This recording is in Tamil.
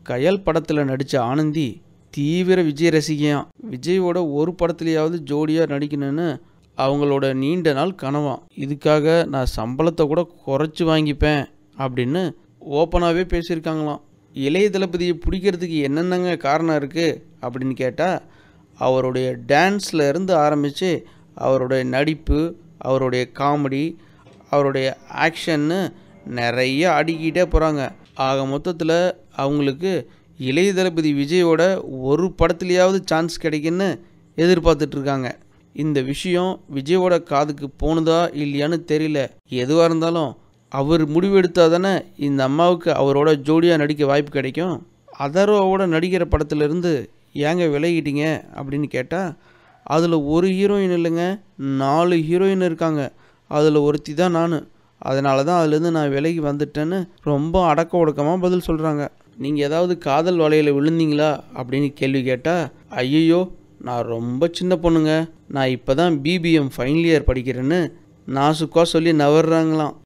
கயல் படத்தில் நடித்த ஆனந்தி தீவிர விஜய் ரசிகையாம். விஜயோட ஒரு படத்துலையாவது ஜோடியாக நடிக்கணும்னு அவங்களோட நீண்ட நாள் கனவாம். இதுக்காக நான் சம்பளத்தை கூட குறைச்சி வாங்கிப்பேன் அப்படின்னு ஓப்பனாகவே பேசியிருக்காங்களாம். இளைய தளபதியை பிடிக்கிறதுக்கு என்னென்னங்க காரணம் இருக்குது அப்படின்னு கேட்டால், அவருடைய டான்ஸில் இருந்து ஆரம்பித்து அவருடைய நடிப்பு, அவருடைய காமெடி, அவருடைய ஆக்ஷன்னு நிறைய அடுக்கிட்டே போகிறாங்க. ஆக மொத்தத்தில் அவங்களுக்கு இளைய தளபதி விஜயோட ஒரு படத்துலையாவது சான்ஸ் கிடைக்குன்னு எதிர்பார்த்துட்ருக்காங்க. இந்த விஷயம் விஜயோட காதுக்கு போனதா இல்லையான்னு தெரியல. எதுவாக இருந்தாலும் அவர் முடிவெடுத்தால் தானே இந்த அம்மாவுக்கு அவரோட ஜோடியாக நடிக்க வாய்ப்பு கிடைக்கும். அதர்வாவோட நடிக்கிற படத்துலேருந்து ஏங்க விலகிட்டீங்க அப்படின்னு கேட்டால், அதில் ஒரு ஹீரோயின் இல்லைங்க, 4 ஹீரோயின் இருக்காங்க. அதில் ஒருத்தி தான் நான். அதனால தான் அதுலேருந்து நான் விலகி வந்துட்டேன்னு ரொம்ப அடக்க ஒடுக்கமாக பதில் சொல்கிறாங்க. நீங்கள் ஏதாவது காதல் வலையில் விழுந்தீங்களா அப்படின்னு கேள்வி கேட்டால், ஐயோ நான் ரொம்ப சின்ன பொண்ணுங்க, நான் இப்போ தான் பிபிஎம் ஃபைனல் இயர் படிக்கிறேன்னு நாசுக்காக சொல்லி நவர்றாங்களாம்.